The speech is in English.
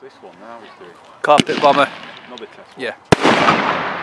This one now is doing. Carpet bomber. Another test. Yeah.